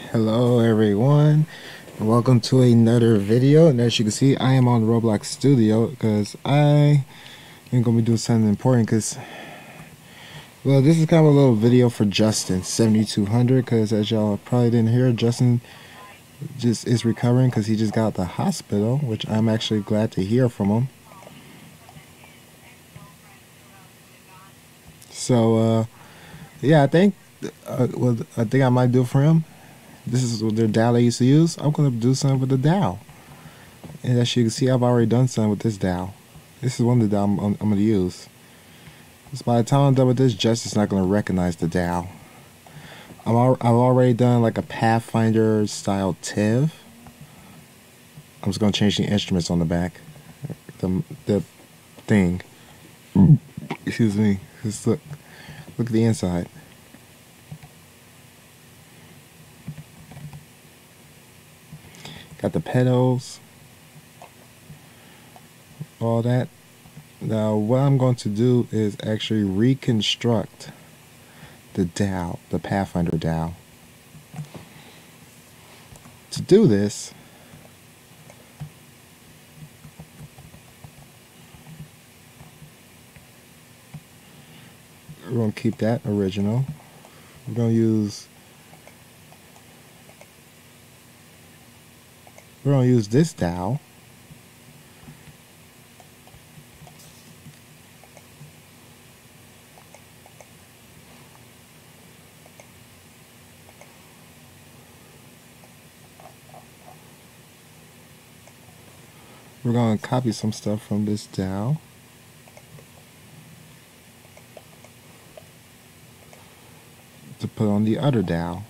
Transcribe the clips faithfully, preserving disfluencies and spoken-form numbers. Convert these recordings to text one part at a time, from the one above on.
Hello everyone, and welcome to another video. And as you can see, I am on Roblox Studio because I am going to be doing something important because, well, this is kind of a little video for Justin seventy-two hundred because as y'all probably didn't hear, Justin just is recovering because he just got out the hospital, which I'm actually glad to hear from him. So, uh, yeah, I think, uh, well, I think I might do for him. This is their D A O they used to use. I'm going to do something with the D A O. And as you can see, I've already done something with this D A O. This is one of the D A O I'm, I'm, I'm going to use. So by the time I'm done with this, Justin's not going to recognize the D A O. I'm al I've already done like a Pathfinder style T I V. I'm just going to change the instruments on the back. The, the thing. Excuse me. Just look. Look at the inside. Got the pedals. All that. Now what I'm going to do is actually reconstruct the D A O, the Pathfinder D A O. To do this, we're going to keep that original. We're going to use we're going to use this D A O. We're going to copy some stuff from this D A O. To put on the other D A O.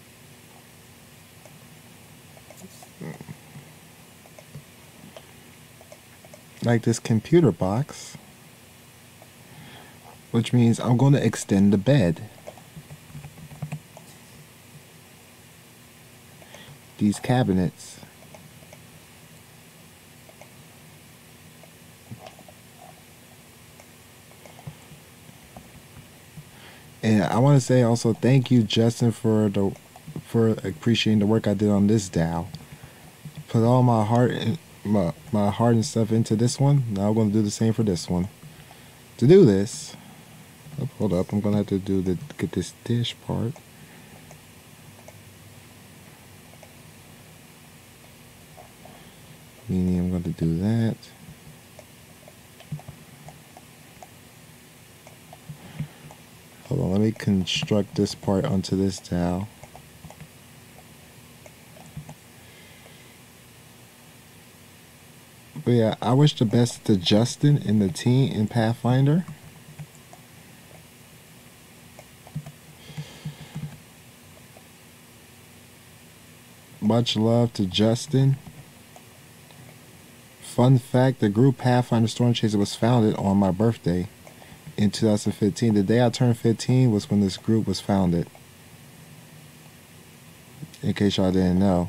Like this computer box, which means I'm going to extend the bed. These cabinets. And I want to say also thank you, Justin, for the for appreciating the work I did on this D A O. Put all my heart and my my heart and stuff into this one. Now I'm going to do the same for this one. To do this, oh, hold up, I'm going to have to do the get this dish part. Meaning I'm going to do that. Hold on, let me construct this part onto this D A O. But yeah, I wish the best to Justin and the team in Pathfinder. Much love to Justin. Fun fact, the group Pathfinder Stormchaser was founded on my birthday in two thousand fifteen. The day I turned fifteen was when this group was founded. In case y'all didn't know.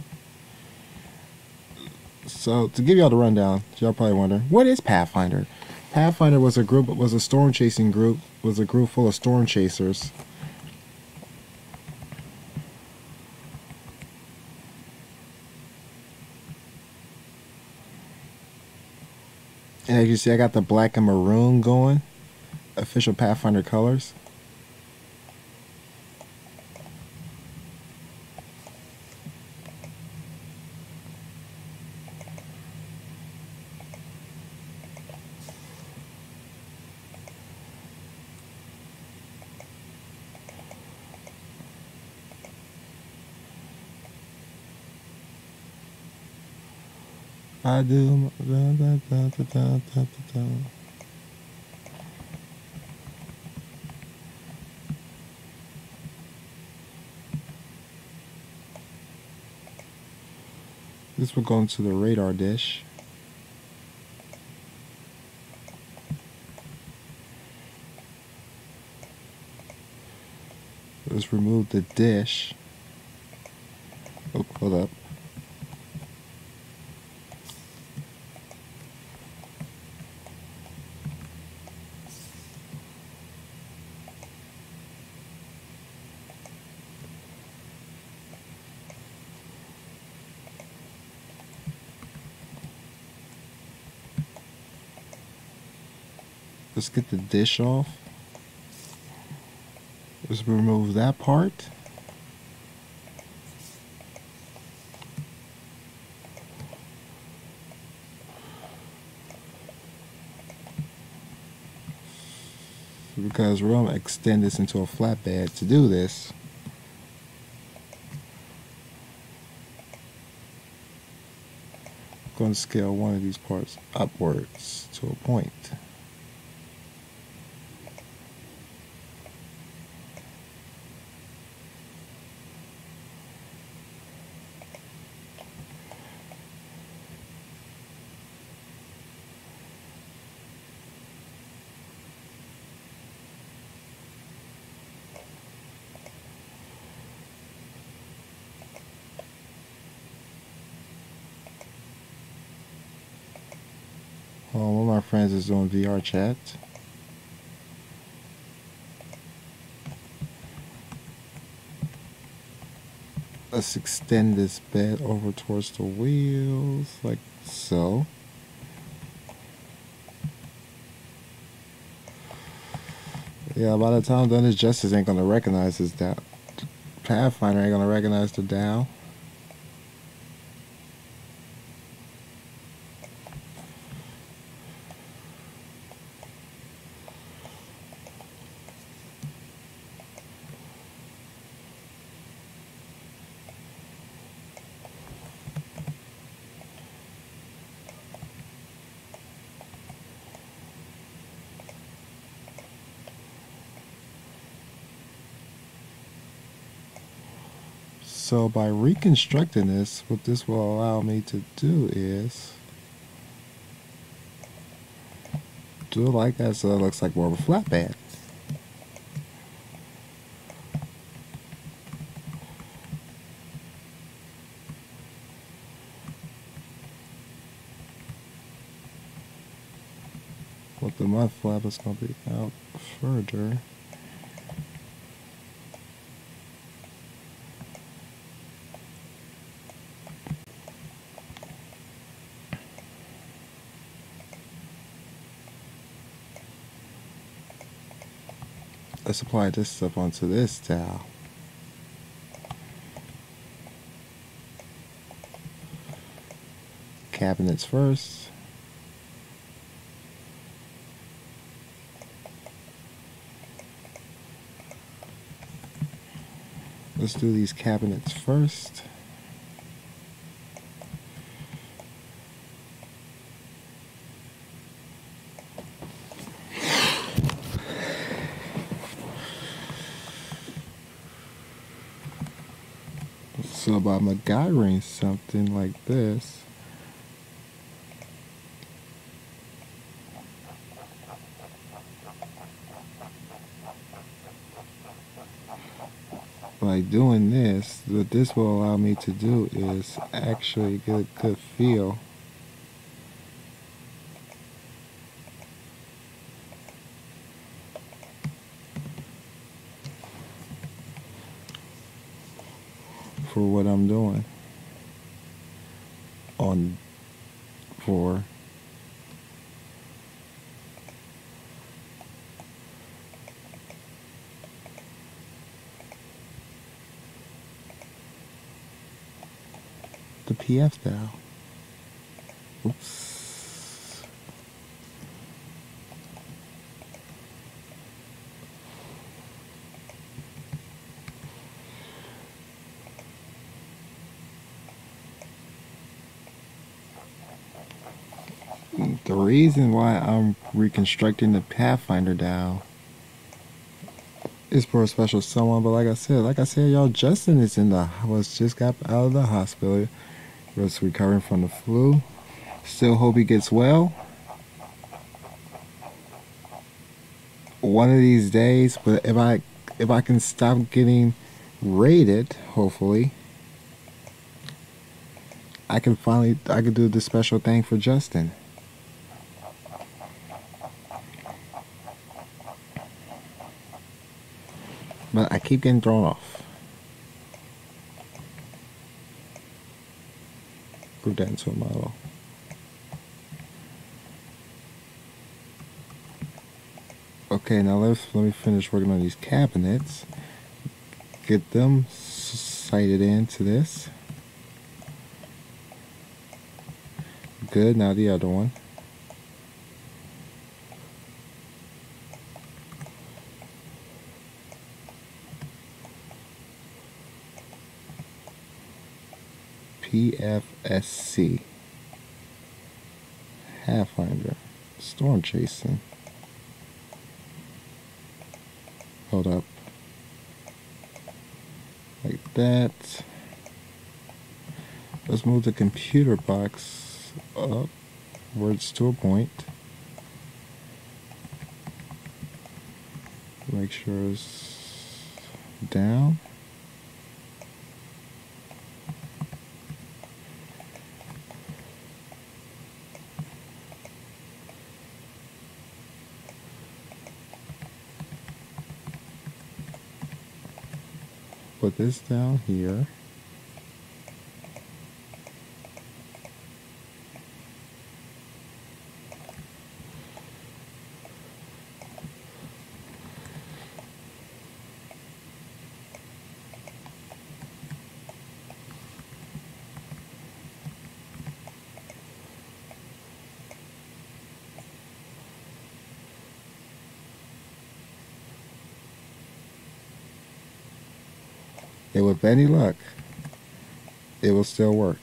So to give y'all the rundown, y'all probably wonder, what is Pathfinder? Pathfinder was a group, was a storm chasing group, was a group full of storm chasers. And as you see, I got the black and maroon going, official Pathfinder colors. I do. Da, da, da, da, da, da, da. This will go into the radar dish. Let's remove the dish. Oh, hold up. Let's get the dish off. Let's remove that part. Because we're going to extend this into a flatbed to do this. I'm going to scale one of these parts upwards to a point. Oh, one of my friends is doing V R chat. Let's extend this bed over towards the wheels, like so. Yeah, by the time I'm done this, Justice ain't gonna recognize this dowel. Pathfinder ain't gonna recognize the dowel. So by reconstructing this, what this will allow me to do is do it like that so it looks like more of a flatbed. But the mud flap is going to be out further. Let's apply this stuff onto this towel. Cabinets first. Let's do these cabinets first. So by MacGyvering something like this, by doing this, what this will allow me to do is actually get a good feel for what I'm doing on for the P F dowel. Oops. The reason why I'm reconstructing the Pathfinder dowel is for a special someone, but like I said, like I said, y'all, Justin is in the was just got out of the hospital. He was recovering from the flu. Still hope he gets well. One of these days, but if I if I can stop getting raided, hopefully, I can finally I can do the special thing for Justin. But I keep getting thrown off. Put that into a model. Okay, now let's let me finish working on these cabinets. Get them sighted into this. Good, now the other one. P F S C. Pathfinder. Storm chasing. Hold up. Like that. Let's move the computer box upwards to a point. Make sure it's down. Put this down here. And with any luck, it will still work.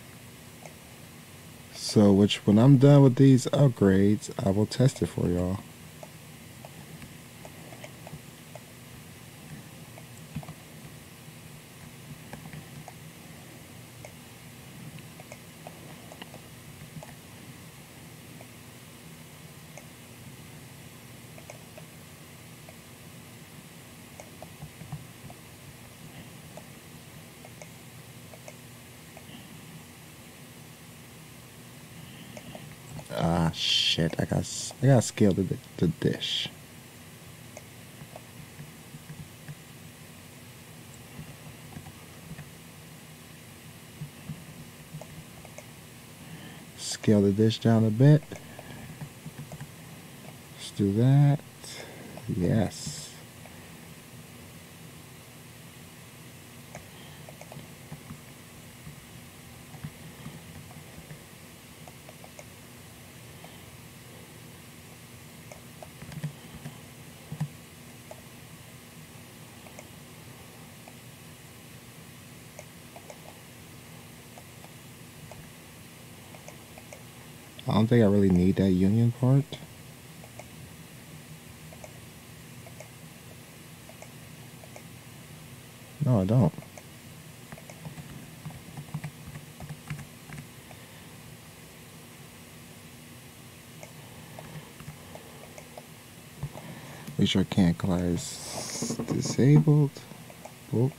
So, which when I'm done with these upgrades, I will test it for y'all. Ah, shit! I got I got to scale the the dish. Scale the dish down a bit. Let's do that. Yes. I don't think I really need that union part. No, I don't. Make sure can't collide is disabled. Boop.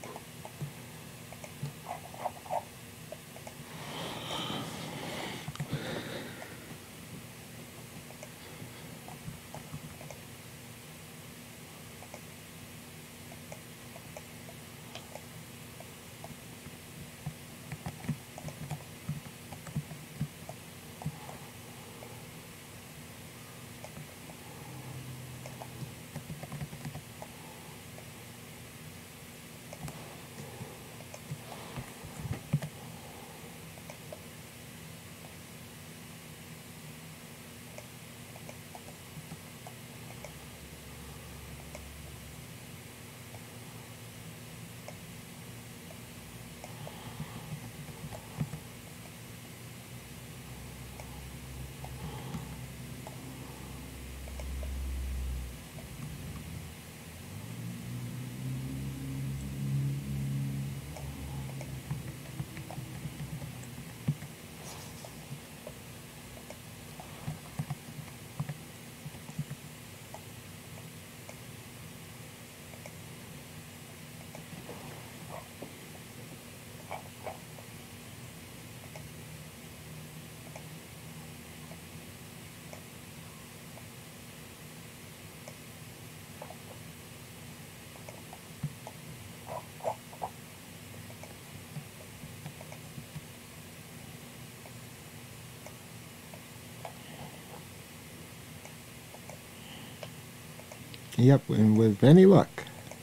Yep, and with any luck.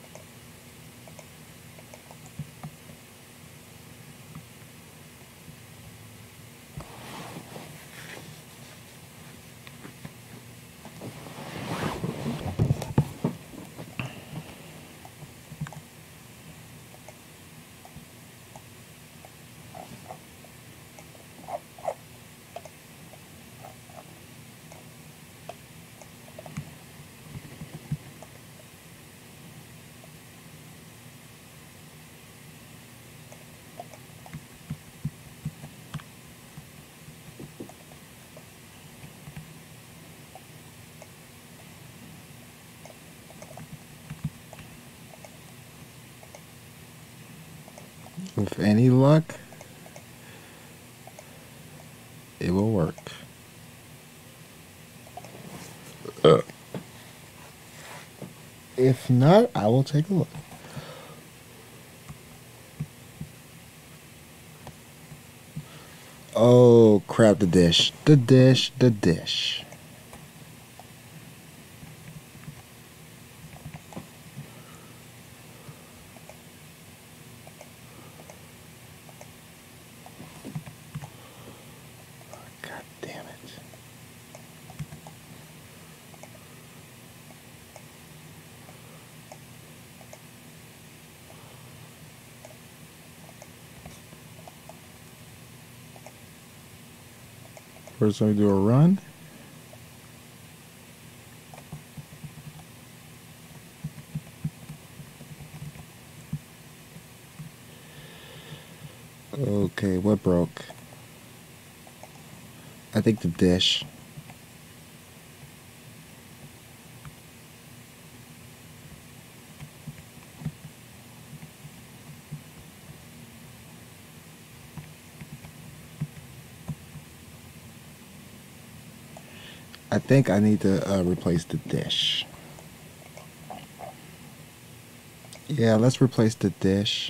With any luck, it will work. Uh. If not, I will take a look. Oh, crap, the dish. The dish, the dish. God damn it. First, I do a run. Okay, what broke? I think the dish. I think I need to uh, replace the dish. Yeah, let's replace the dish.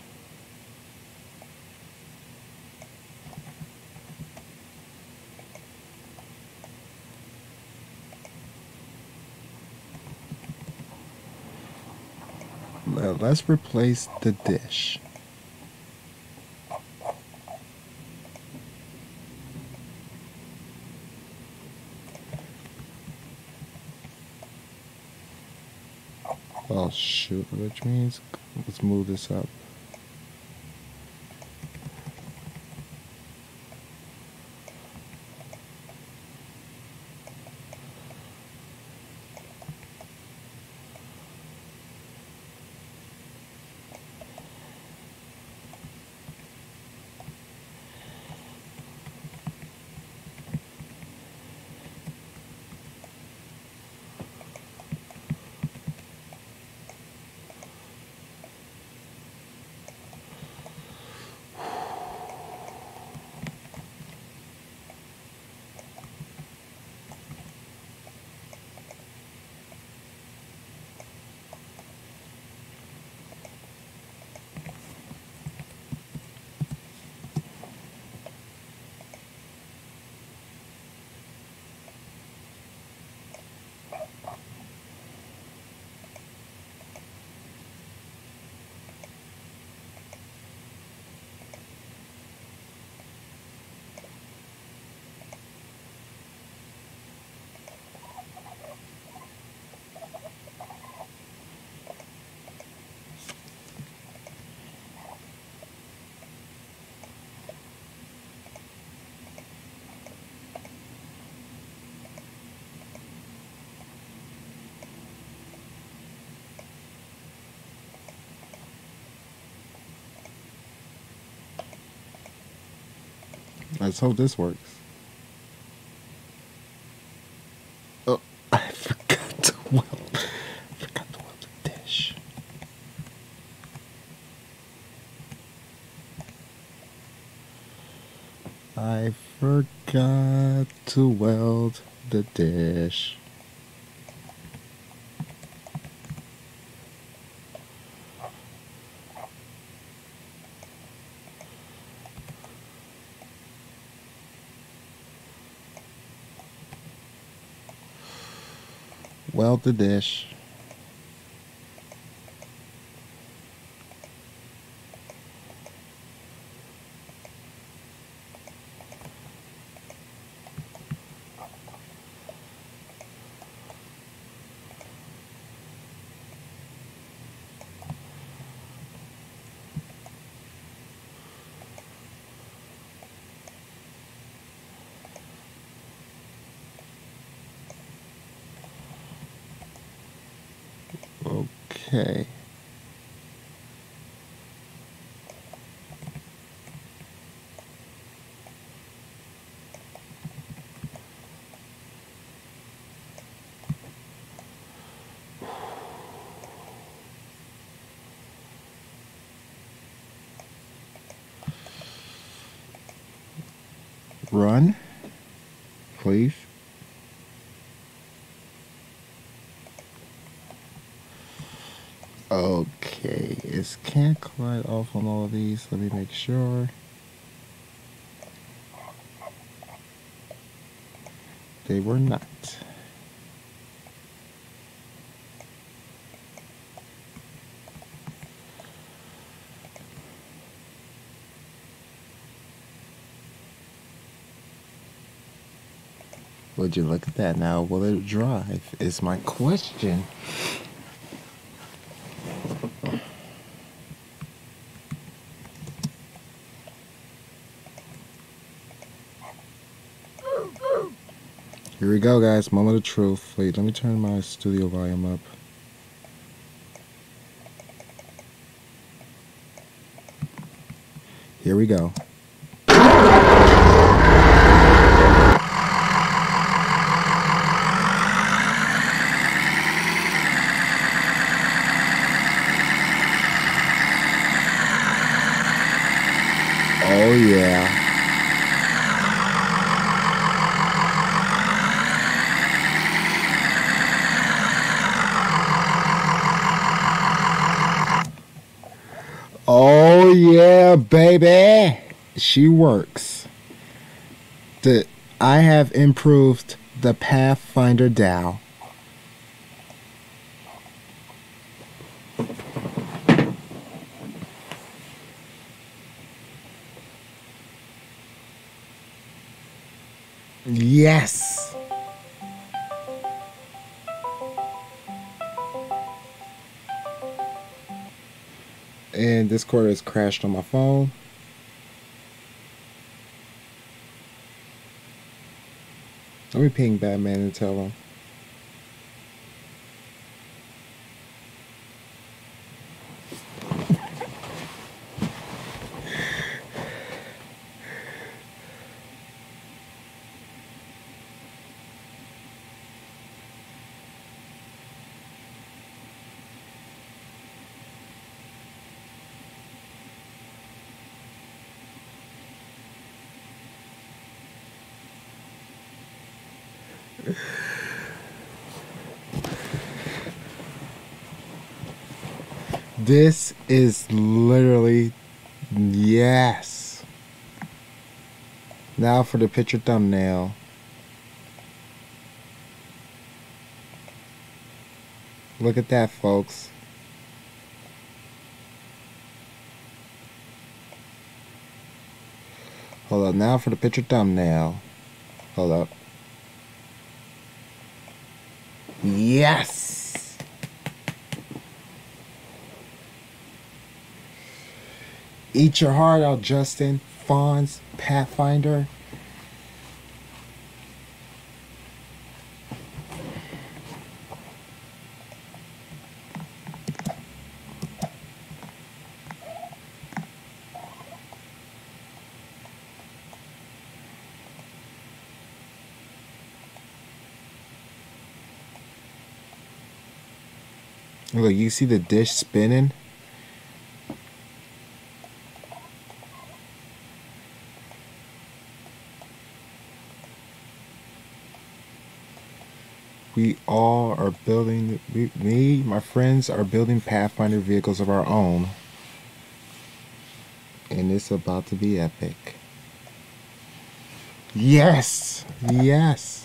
Let's replace the dish. Oh shoot, which means let's move this up. Let's hope this works. Oh, I forgot to weld. I forgot to weld the dish. I forgot to weld the dish. Weld the dish. Okay. Run, please. Okay, is can't collide off on all of these. Let me make sure. They were not. Would you look at that now? Will it drive? Is my question. Here we go, guys. Moment of truth. Wait, let me turn my studio volume up. Here we go. Oh yeah. Oh yeah, baby. She works. The I have improved the Pathfinder D A W. Yes. And Discord has crashed on my phone. Let me ping Batman and tell him. This is literally, yes. Now for the picture thumbnail. Look at that, folks. Hold up, now for the picture thumbnail. Hold up. Yes! Eat your heart out, Justin. Fonz, Pathfinder. Look, you see the dish spinning? We all are building, we, me, my friends are building Pathfinder vehicles of our own. And it's about to be epic. Yes! Yes!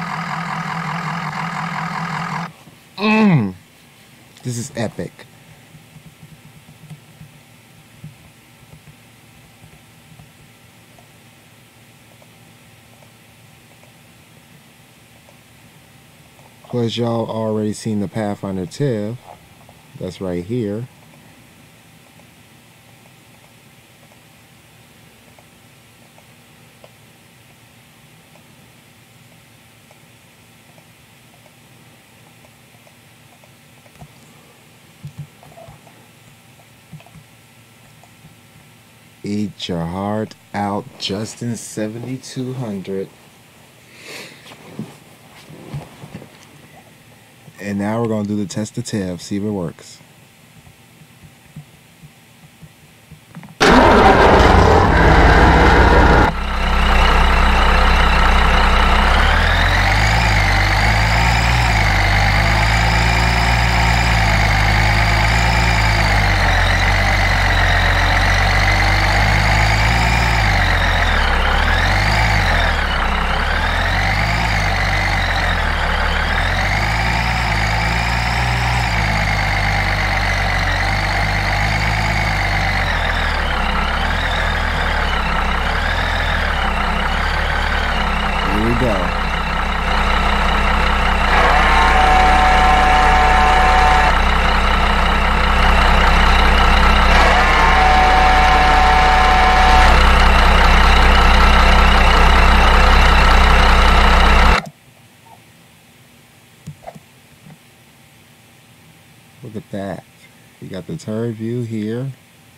Mmm. This is epic. Plus, y'all already seen the Pathfinder T I V. That's right here. Eat your heart out, Justin seventy-two hundred. And now we're going to do the test of T I V, see if it works. Here we go. Look at that. You got the turret view here.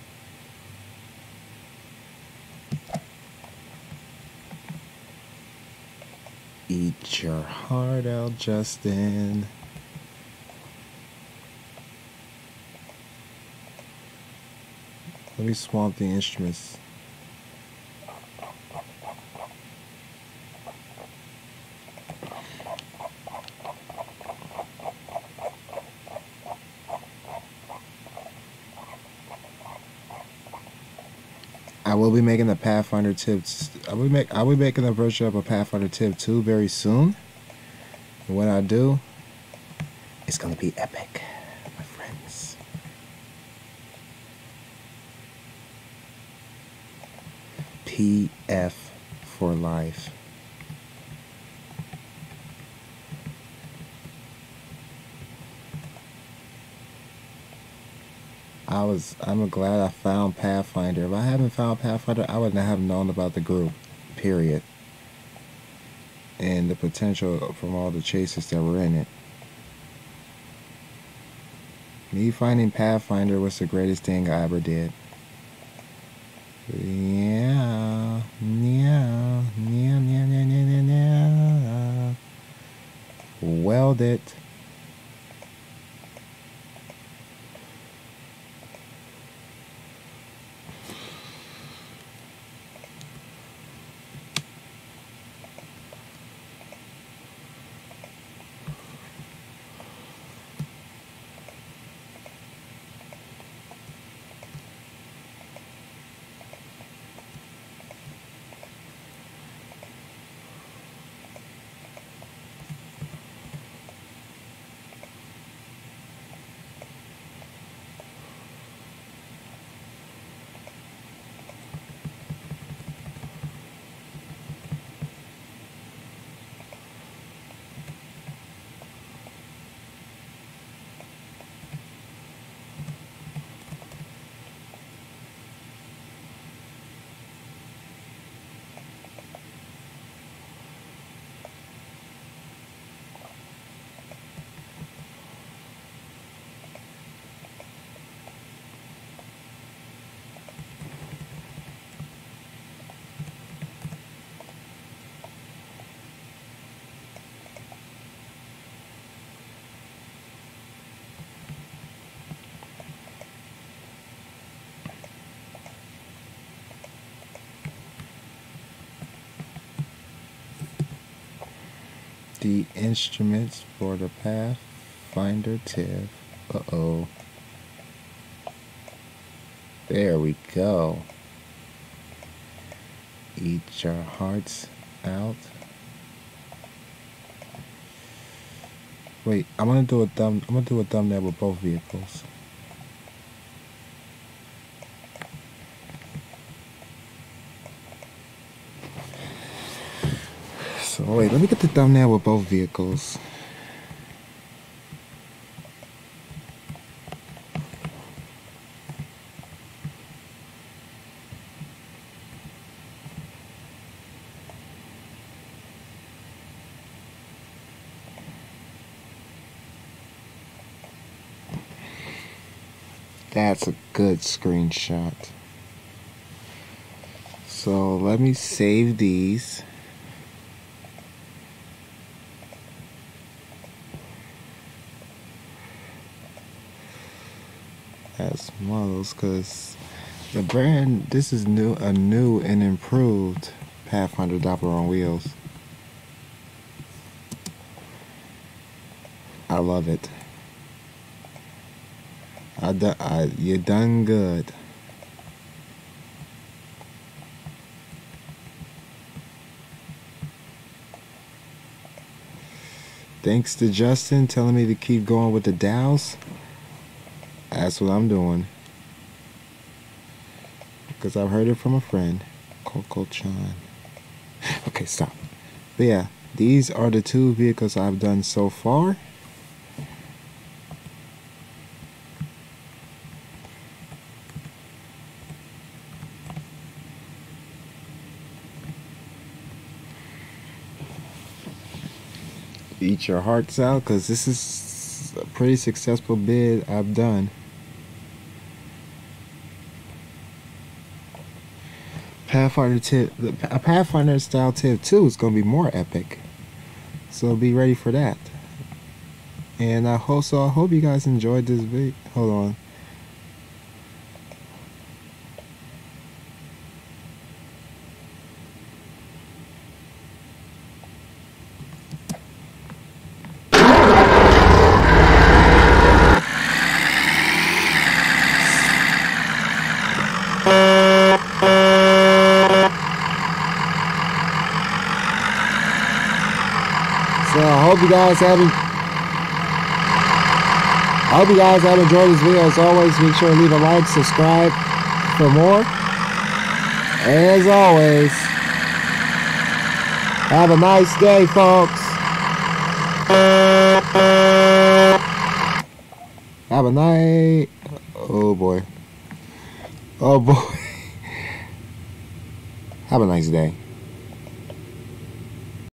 Eat your heart out, Justin. Let me swamp the instruments. I will be making the Pathfinder T I V. I will make. I will be making a version of a Pathfinder T I V two very soon. And when I do, it's gonna be epic, my friends. P F for life. I was, I'm glad I found Pathfinder. If I hadn't found Pathfinder, I would not have known about the group, period. And the potential from all the chasers that were in it. Me finding Pathfinder was the greatest thing I ever did. Yeah, yeah, yeah, yeah, yeah, yeah, yeah. Weld it. The instruments for the Pathfinder T I V. Uh-oh. There we go. Eat your hearts out. Wait, I'm gonna do a thumb I'm gonna do a thumbnail with both vehicles. So wait, let me get the thumbnail with both vehicles. That's a good screenshot. So let me save these. As models, because the brand, this is new, a new and improved Pathfinder Doppler on wheels. I love it. I, do, I you done good. Thanks to Justin telling me to keep going with the dowels. That's what I'm doing. Because I've heard it from a friend. Coco Chan. Okay, stop. But yeah, these are the two vehicles I've done so far. Eat your hearts out, because this is a pretty successful bid I've done. Pathfinder tip, a Pathfinder style tip two is going to be more epic, so be ready for that. And I hope so. I hope you guys enjoyed this video. Hold on. So I hope you guys have I hope you guys have enjoyed this video. As always, make sure to leave a like, subscribe for more. And as always, have a nice day, folks. Have a night. Oh boy. Oh boy. Have a nice day.